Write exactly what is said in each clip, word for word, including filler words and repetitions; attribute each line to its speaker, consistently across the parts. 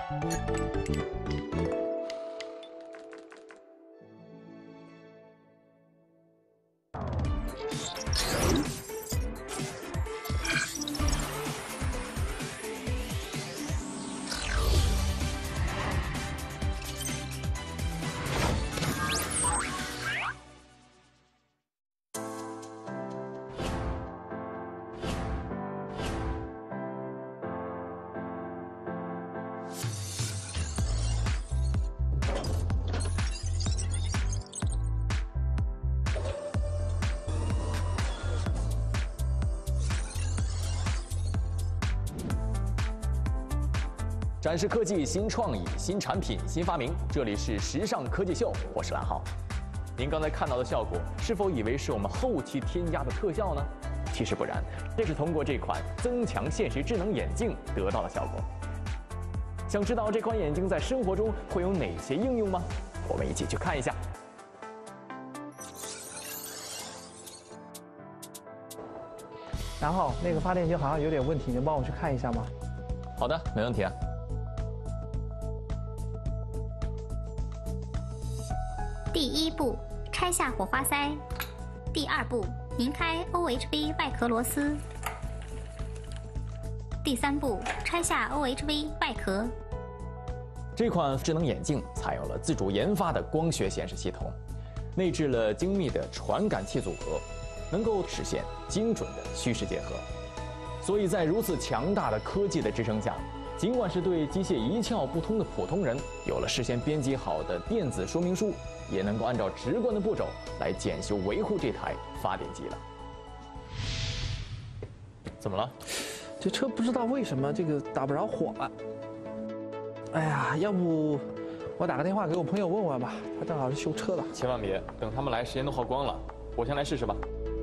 Speaker 1: 展示科技新创意、新产品、新发明，这里是时尚科技秀，我是蓝浩。您刚才看到的效果，是否以为是我们后期添加的特效呢？其实不然，这是通过这款增强现实智能眼镜得到的效果。想知道这款眼镜在生活中会有哪些应用吗？我们一起去看一下。
Speaker 2: 然后那个发电机好像有点问题，能帮我去看一下吗？
Speaker 1: 好的，没问题啊。
Speaker 3: 第一步，拆下火花塞。第二步，拧开 O H V 外壳螺丝。第三步，拆下 O H V 外壳。
Speaker 1: 这款智能眼镜采用了自主研发的光学显示系统，内置了精密的传感器组合，能够实现精准的虚实结合。所以在如此强大的科技的支撑下，尽管是对机械一窍不通的普通人，有了事先编辑好的电子说明书，也能够按照直观的步骤来检修维护这台发电机了。怎么了？
Speaker 2: 这车不知道为什么这个打不着火了。哎呀，要不我打个电话给我朋友问问吧，他正好是修车的。
Speaker 1: 千万别，等他们来，时间都耗光了。我先来试试吧。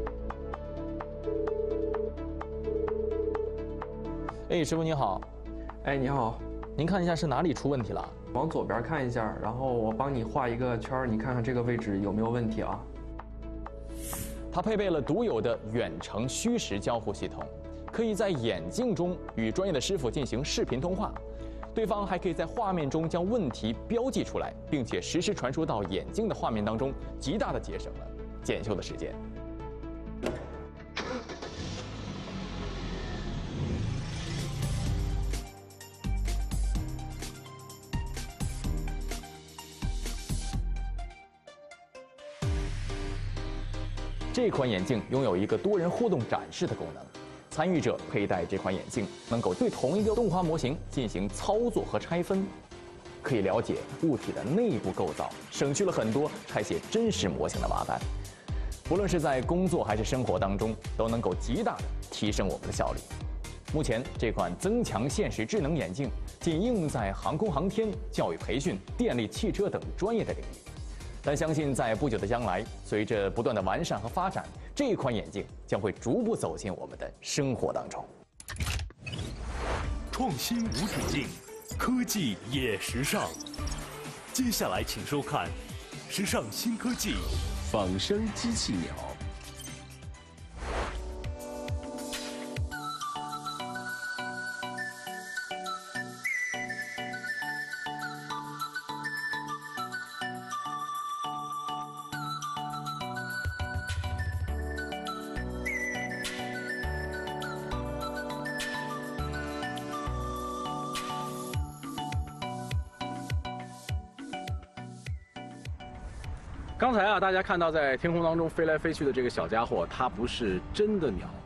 Speaker 1: 哎，师傅你好。
Speaker 4: 哎，你好，
Speaker 1: 您看一下是哪里出问题了？
Speaker 4: 往左边看一下，然后我帮你画一个圈，你看看这个位置有没有问题啊？
Speaker 1: 它配备了独有的远程虚实交互系统，可以在眼镜中与专业的师傅进行视频通话，对方还可以在画面中将问题标记出来，并且实时传输到眼镜的画面当中，极大的节省了检修的时间。这款眼镜拥有一个多人互动展示的功能，参与者佩戴这款眼镜，能够对同一个动画模型进行操作和拆分，可以了解物体的内部构造，省去了很多拆卸真实模型的麻烦。不论是在工作还是生活当中，都能够极大的提升我们的效率。目前，这款增强现实智能眼镜仅应用在航空航天、教育培训、电力汽车等专业的领域。但相信在不久的将来，随着不断的完善和发展，这款眼镜将会逐步走进我们的生活当中。
Speaker 5: 创新无止境，科技也时尚。接下来请收看《时尚新科技》仿生机器鸟。
Speaker 6: 刚才啊，大家看到在天空当中飞来飞去的这个小家伙，它不是真的鸟。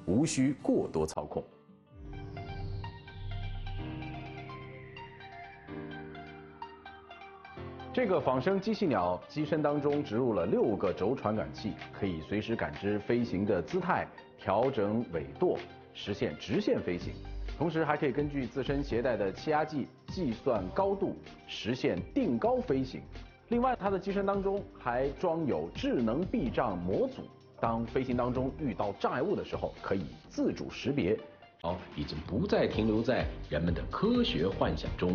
Speaker 1: 无需过多操控。
Speaker 6: 这个仿生机器鸟机身当中植入了六个轴传感器，可以随时感知飞行的姿态，调整尾舵，实现直线飞行。同时还可以根据自身携带的气压计计算高度，实现定高飞行。另外，它的机身当中还装有智能避障模组，当飞行当中遇到障碍物的时候，可以自主识别。
Speaker 7: 哦，已经不再停留在人们的科学幻想中。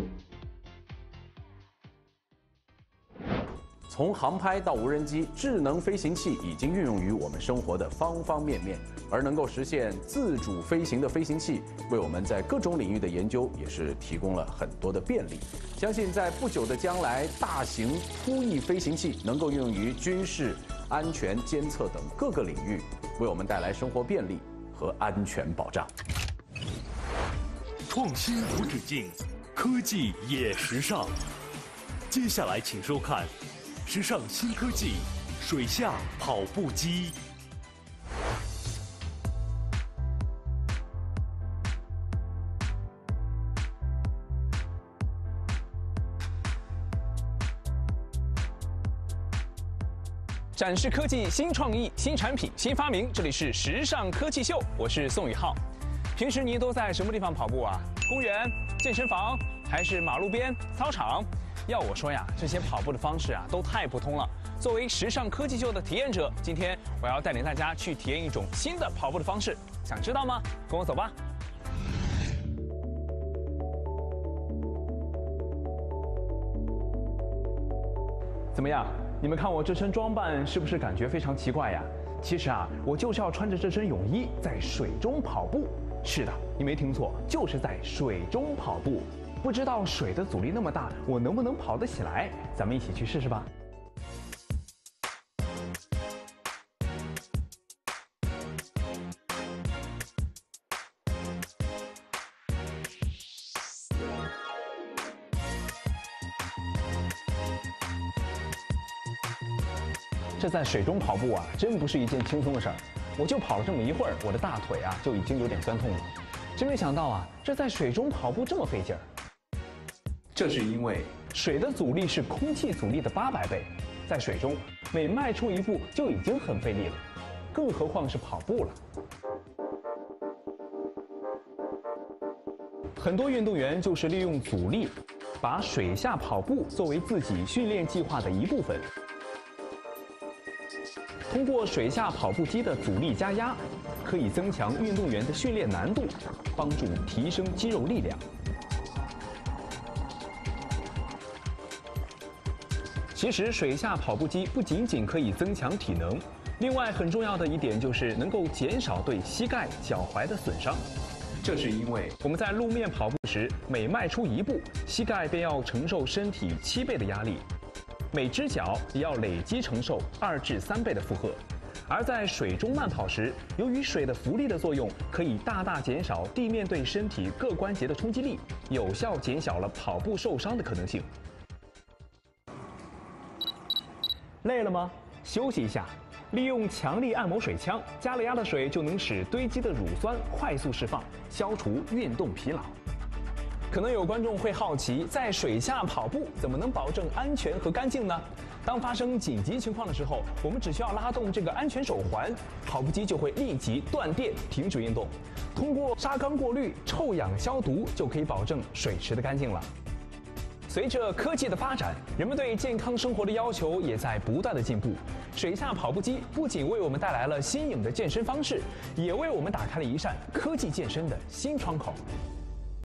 Speaker 6: 从航拍到无人机，智能飞行器已经运用于我们生活的方方面面，而能够实现自主飞行的飞行器，为我们在各种领域的研究也是提供了很多的便利。相信在不久的将来，大型扑翼飞行器能够运用于军事、安全监测等各个领域，为我们带来生活便利和安全保障。
Speaker 5: 创新无止境，科技也时尚。接下来请收看。时尚新科技，水下跑步机。
Speaker 8: 展示科技新创意、新产品、新发明，这里是时尚科技秀，我是宋宇浩。平时您都在什么地方跑步啊？公园、健身房，还是马路边、操场？要我说呀，这些跑步的方式啊，都太普通了。作为时尚科技秀的体验者，今天我要带领大家去体验一种新的跑步的方式，想知道吗？跟我走吧。怎么样？你们看我这身装扮是不是感觉非常奇怪呀？其实啊，我就是要穿着这身泳衣在水中跑步。是的，你没听错，就是在水中跑步。不知道水的阻力那么大，我能不能跑得起来？咱们一起去试试吧。这在水中跑步啊，真不是一件轻松的事儿。我就跑了这么一会儿，我的大腿啊就已经有点酸痛了。真没想到啊，这在水中跑步这么费劲儿。这是因为水的阻力是空气阻力的八百倍，在水中每迈出一步就已经很费力了，更何况是跑步了。很多运动员就是利用阻力，把水下跑步作为自己训练计划的一部分。通过水下跑步机的阻力加压，可以增强运动员的训练难度，帮助提升肌肉力量。其实，水下跑步机不仅仅可以增强体能，另外很重要的一点就是能够减少对膝盖、脚踝的损伤。这是因为我们在路面跑步时，每迈出一步，膝盖便要承受身体七倍的压力，每只脚也要累积承受二至三倍的负荷。而在水中慢跑时，由于水的浮力的作用，可以大大减少地面对身体各关节的冲击力，有效减小了跑步受伤的可能性。累了吗？休息一下。利用强力按摩水枪，加了压的水就能使堆积的乳酸快速释放，消除运动疲劳。可能有观众会好奇，在水下跑步怎么能保证安全和干净呢？当发生紧急情况的时候，我们只需要拉动这个安全手环，跑步机就会立即断电，停止运动。通过砂缸过滤、臭氧消毒，就可以保证水池的干净了。随着科技的发展，人们对健康生活的要求也在不断的进步。水下跑步机不仅为我们带来了新颖的健身方式，也为我们打开了一扇科技健身的新窗口。